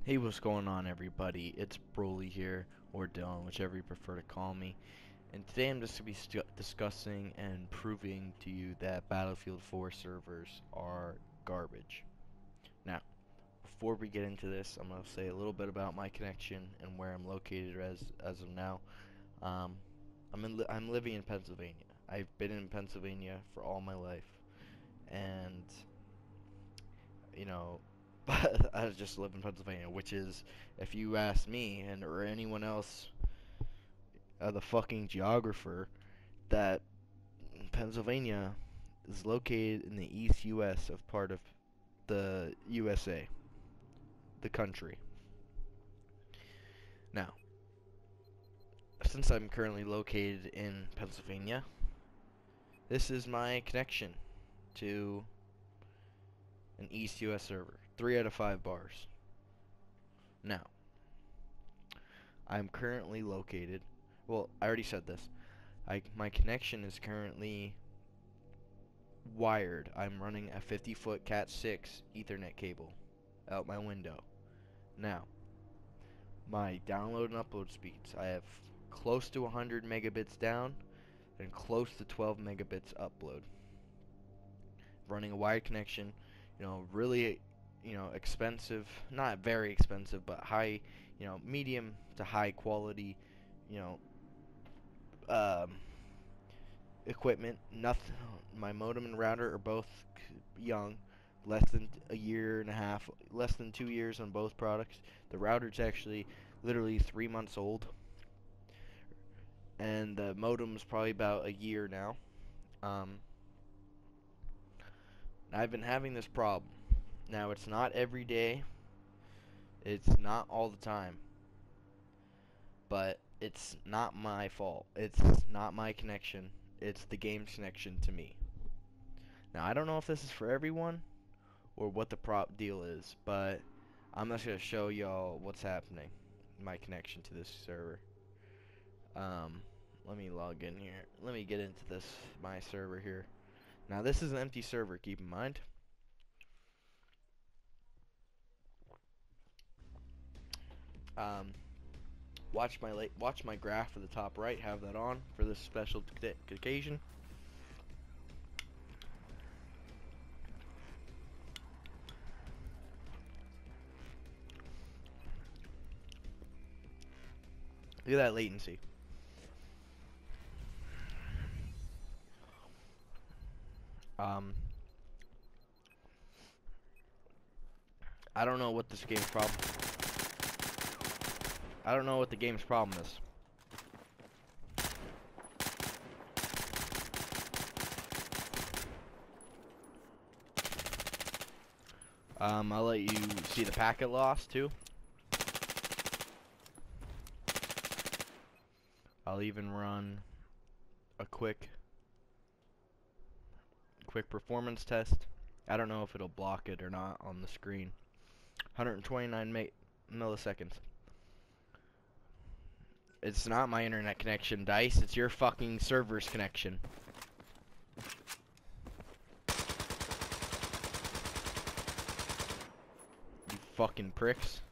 Hey, what's going on, everybody? It's Broly here, or Dylan, whichever you prefer to call me. And today I'm just going to be discussing and proving to you that Battlefield 4 servers are garbage. Now, before we get into this, I'm going to say a little bit about my connection and where I'm located as of now. I'm living in Pennsylvania. I've been in Pennsylvania for all my life, and you know, but I just live in Pennsylvania, which is, if you ask me and or anyone else, the fucking geographer, that Pennsylvania is located in the East U.S. of part of the USA, the country. Now, since I'm currently located in Pennsylvania, this is my connection to an East US server. 3 out of 5 bars. Now, I'm currently located, well, I already said this. My connection is currently wired. I'm running a 50-foot Cat6 Ethernet cable out my window. Now, my download and upload speeds, I have close to 100 megabits down and close to 12 megabits upload. Running a wired connection, really, expensive, not very expensive, but high, medium to high quality, you know, um, equipment. Nothing. My modem and router are both young, less than a year and a half, less than 2 years on both products. The router's actually literally 3 months old, and the modem's probably about a year now. Um, I've been having this problem. Now, it's not every day, it's not all the time, but it's not my fault. It's not my connection. It's the game's connection to me. Now, I don't know if this is for everyone or what the prop deal is, but I'm just going to show y'all what's happening. My connection to this server. Let me log in here. Let me get into this, my server here. Now, this is an empty server, keep in mind. Um, watch my graph at the top right. Have that on for this special occasion. Look at that latency. I don't know what this game's problem. I don't know what the game's problem is. I'll let you see the packet loss too. I'll even run a quick performance test. I don't know if it'll block it or not on the screen. 129 milliseconds. It's not my internet connection, Dice. It's your fucking server's connection. You fucking pricks.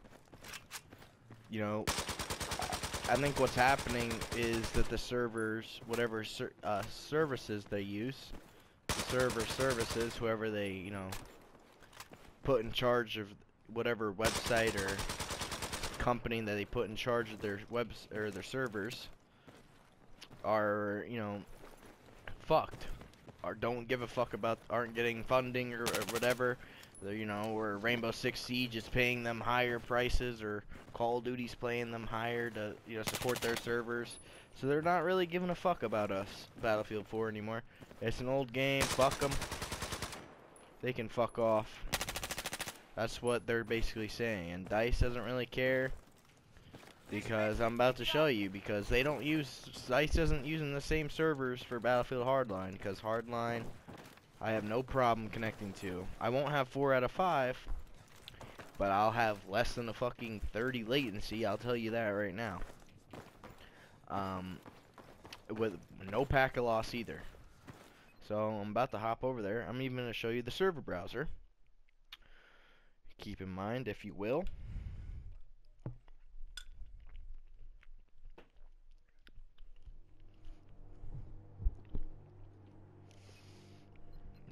I think what's happening is that the servers, whatever services they use, the services, whoever they, put in charge of whatever website or company that they put in charge of their webs or their servers, are, fucked, or don't give a fuck about, aren't getting funding or whatever. Or Rainbow Six Siege is paying them higher prices, or Call of Duty's paying them higher to, support their servers. So they're not really giving a fuck about us, Battlefield 4 anymore. It's an old game, fuck them. They can fuck off. That's what they're basically saying. And DICE doesn't really care, because I'm about to show you, because they don't use, DICE isn't using the same servers for Battlefield Hardline, because Hardline I have no problem connecting to. I won't have 4 out of 5, but I'll have less than a fucking 30 latency, I'll tell you that right now. With no packet loss either. So I'm about to hop over there. I'm even going to show you the server browser. Keep in mind, if you will,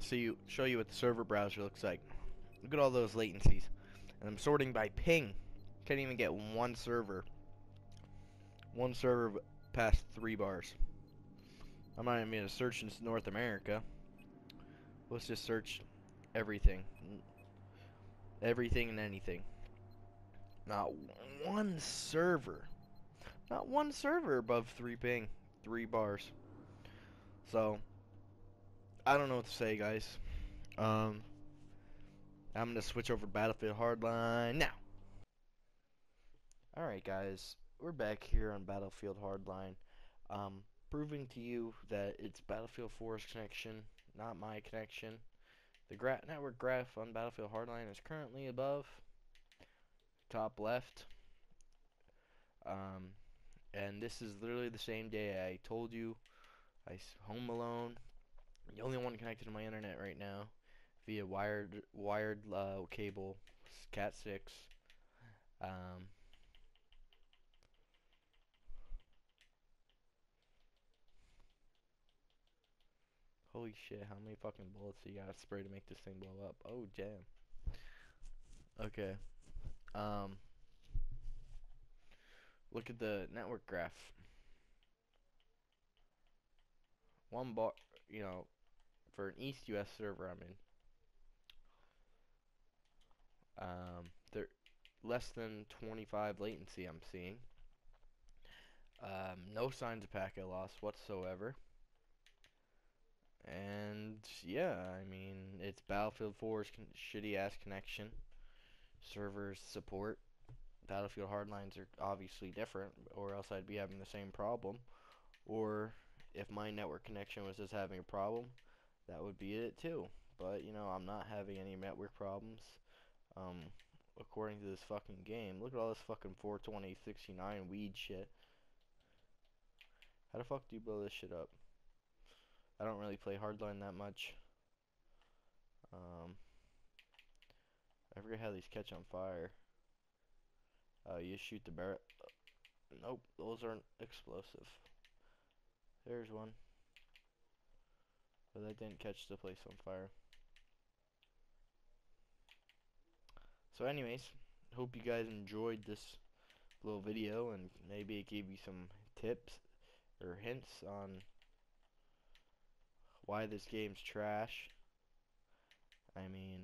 show you what the server browser looks like. Look at all those latencies. And I'm sorting by ping. Can't even get one server. One server past 3 bars. I'm not even gonna search in North America. Let's just search everything. Everything and anything. Not one server. Not one server above 3 ping. 3 bars. So, I don't know what to say, guys. I'm gonna switch over to Battlefield Hardline now. Alright, guys. We're back here on Battlefield Hardline. Proving to you that it's Battlefield 4's connection, not my connection. The network graph on Battlefield Hardline is currently above, top left. And this is literally the same day I told you. Home alone. The only one connected to my internet right now via wired cable, Cat 6. Holy shit, how many fucking bullets do you gotta spray to make this thing blow up? Oh, damn. Okay. Look at the network graph. One bar, you know, for an East US server I'm in. There less than 25 latency I'm seeing. No signs of packet loss whatsoever. And yeah, I mean, it's Battlefield 4's shitty ass connection. Servers support. Battlefield Hardlines are obviously different, or else I'd be having the same problem. Or if my network connection was just having a problem, that would be it too. But you know, I'm not having any network problems. According to this fucking game, look at all this fucking 42069 weed shit. How the fuck do you blow this shit up? I don't really play Hardline that much. I forget how these catch on fire. You shoot the barrel. Nope, those aren't explosive. There's one. But that didn't catch the place on fire. So anyways, hope you guys enjoyed this little video and maybe it gave you some tips or hints on why this game's trash. I mean,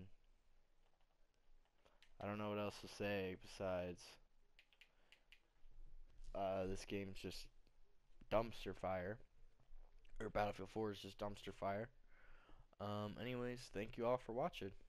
I don't know what else to say besides this game's just dumpster fire. Or Battlefield 4 is just dumpster fire. Anyways, thank you all for watching.